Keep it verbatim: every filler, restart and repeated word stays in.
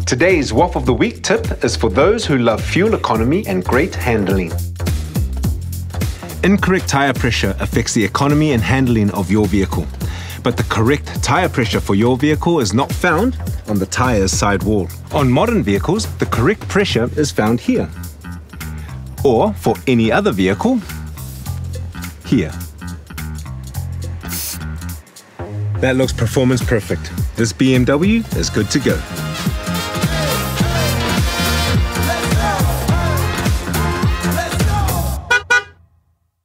Today's W O F of the Week tip is for those who love fuel economy and great handling. Incorrect tyre pressure affects the economy and handling of your vehicle. But the correct tyre pressure for your vehicle is not found on the tyre's side wall. On modern vehicles, the correct pressure is found here. Or for any other vehicle, here. That looks performance perfect. This B M W is good to go.